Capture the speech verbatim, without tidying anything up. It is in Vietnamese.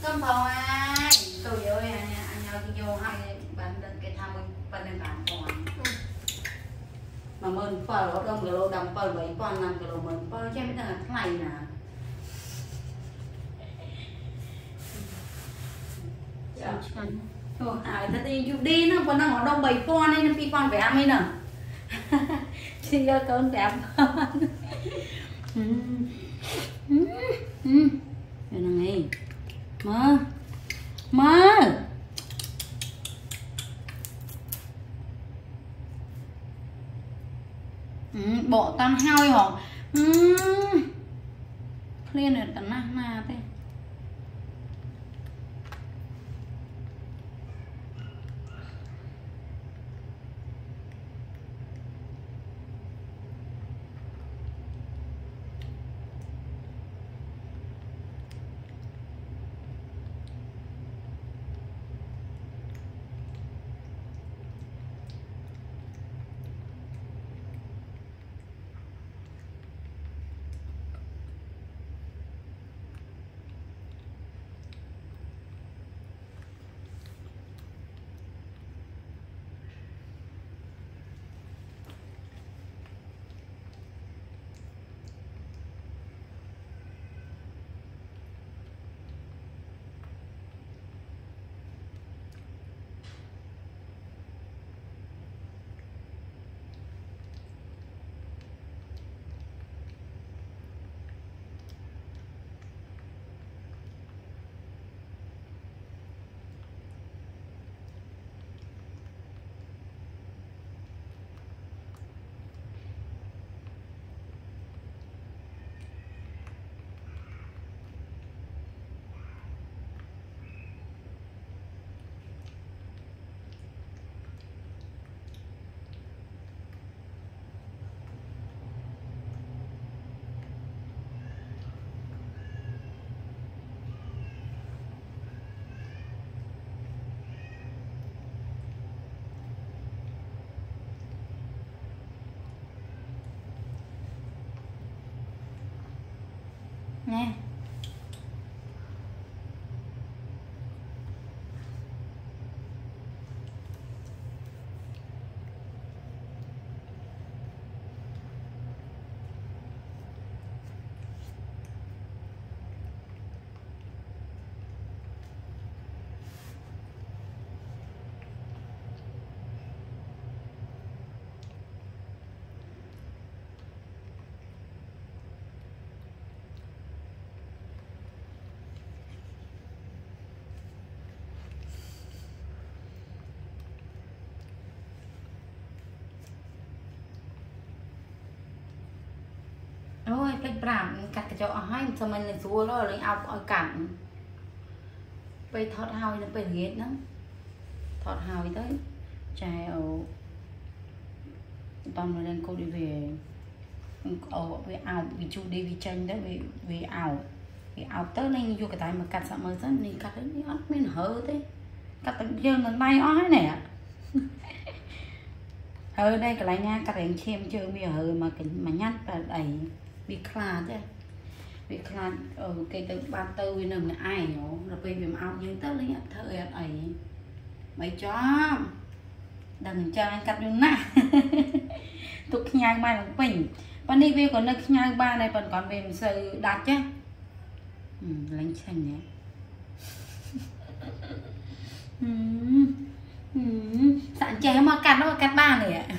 Cơm phao ai tôi ơi anh anh nhau đi vô hai bạn định cái tham mình bạn định làm còn mà mình phao ở đông cái lô đầm phao bảy con năm cái lô mình phao cho mấy thằng này nè Ồ, ai thật thì Judy nó còn đang ở đông bảy con nên phi con phải ăn ấy nè chị ơi con đẹp đây là này mơ mơ bộ tan hao hả lên rồi tận na na thế nè ôi cái bảm cắt cái chỗ hai sao mình lên xuống đó lên ao ở cản bây thoát hao nó bền ghét lắm thoát hao tới trai ở toàn người đang cô đi về ở về ao vì chu đi vì tranh đó vì vì ao vì ao tới nên vô cái tay mà cắt sợ mới rất nên cắt đến nó mới hở thế cắt tận giờ lần tay ói nè ở đây cái này nha cắt đèn xem chưa bây giờ mà cái mà nhát là đầy bị khla chứ bị khla ở cái từ ba tư với nằm là ai nhổ rồi bây giờ ao nhưng tới lấy thời ấy mấy chó đừng cho anh cắt luôn nè tục nhang mai bằng bình còn đi về còn nước nhang ba này còn còn về sự đạt chứ ừ, lánh xanh nhé ừ, ừ. Sẵn chế mà cắt nó cắt ba này ạ